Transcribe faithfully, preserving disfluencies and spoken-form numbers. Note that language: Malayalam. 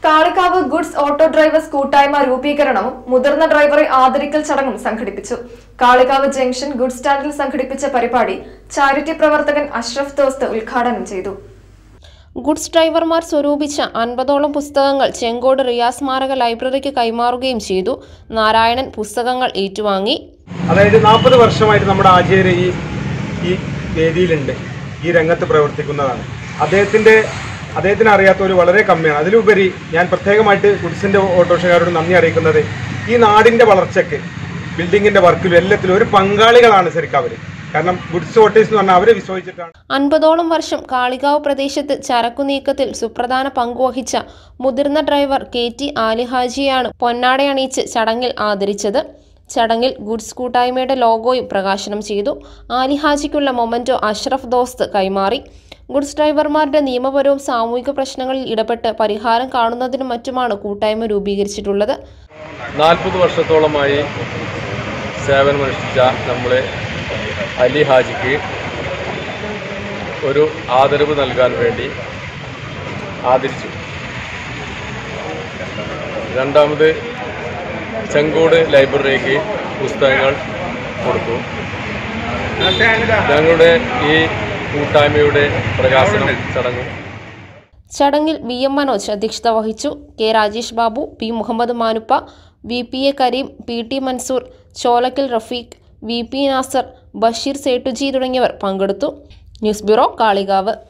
കാളികാവ് ഗുഡ്സ് ഓട്ടോ ഡ്രൈവേഴ്സ് കൂട്ടായ്മ രൂപീകരണവും മുതിർന്ന ഡ്രൈവറെ ആദരിക്കൽ ചടങ്ങും സംഘടിപ്പിച്ചു. കാളികാവ് ജംഗ്ഷൻ ഗുഡ്സ് സ്റ്റാൻഡിൽ സംഘടിപ്പിച്ച പരിപാടി ചാരിറ്റി പ്രവർത്തകൻ അഷ്റഫ് ദോസ്ത് ഉദ്ഘാടനം ചെയ്തു. ഗുഡ്സ് ഡ്രൈവർമാർ സ്വരൂപിച്ച അൻപതോളം പുസ്തകങ്ങൾ ചെങ്കോട് റിയാസ് സ്മാരക ലൈബ്രറിക്ക് കൈമാറുകയും ചെയ്തു. നാരായണൻ പുസ്തകങ്ങൾ ഏറ്റുവാങ്ങി. അതായത് നാൽപ്പത് വർഷമായിട്ട് നമ്മുടെ ആചാര്യ ഈ ഈ വേദിയിലുണ്ട്, ഈ രംഗത്ത് പ്രവർത്തിക്കുന്നതാണ്. അദ്ദേഹത്തിൻ്റെ അദ്ദേഹത്തിന് അറിയാത്തവർ വളരെ കമ്മിയാണ്. അതിലുപരി ഞാൻ പ്രത്യേകമായിട്ട് ഗുഡ്സിൻ്റെ ഓട്ടോറിക്ഷക്കാരോട് നന്ദി അറിയിക്കുന്നത് ഈ നാടിൻ്റെ വളർച്ചയ്ക്ക് ബിൽഡിങ്ങിൻ്റെ വർക്കിലും എല്ലാത്തിലും ഒരു പങ്കാളികളാണ് ശരിക്കും അവർ. കാരണം ഗുഡ്സ് ഓട്ടോസ് എന്ന് പറഞ്ഞാൽ അവരെ വിശ്വസിച്ചിട്ടാണ്. അൻപതോളം വർഷം കാളികാവ് പ്രദേശത്ത് ചരക്കു നീക്കത്തിൽ സുപ്രധാന പങ്കുവഹിച്ച മുതിർന്ന ഡ്രൈവർ കെ ടി ആലിഹാജിയാണ് പൊന്നാടയണിയിച്ച് ചടങ്ങിൽ ആദരിച്ചത്. ചടങ്ങിൽ ഗുഡ്സ് കൂട്ടായ്മയുടെ ലോഗോയും പ്രകാശനം ചെയ്തു. ആലിഹാജിക്കുള്ള മൊമെന്റോ അഷ്റഫ് ദോസ്ത് കൈമാറി. ഗുഡ്സ് ഡ്രൈവർമാരുടെ നിയമപരവും സാമൂഹിക പ്രശ്നങ്ങളിൽ ഇടപെട്ട് പരിഹാരം കാണുന്നതിനും മറ്റുമാണ് കൂട്ടായ്മ രൂപീകരിച്ചിട്ടുള്ളത്. നാൽപ്പത് വർഷത്തോളമായി സേവനമനുഷ്ഠിച്ച നമ്മളെ അലി ഹാജിക്ക് ഒരു ആദരവ് നൽകാൻ വേണ്ടി ആദരിച്ചു. രണ്ടാമത് ചെങ്കോട് ലൈബ്രറിക്ക് പുസ്തകങ്ങൾ കൊടുത്തു. ഞങ്ങളുടെ ഈ കൂട്ടായ്മയുടെ പ്രകാശനം ചടങ്ങും ചടങ്ങിൽ വി എം മനോജ് അധ്യക്ഷത വഹിച്ചു. K Rajesh Babu, P Muhammad Manuppa, V P A Kareem, P T Mansoor, Cholakkal Rafeeq, V P Nasar, Basheer Settuji തുടങ്ങിയവർ പങ്കെടുത്തു. News bureau, Kalikavu.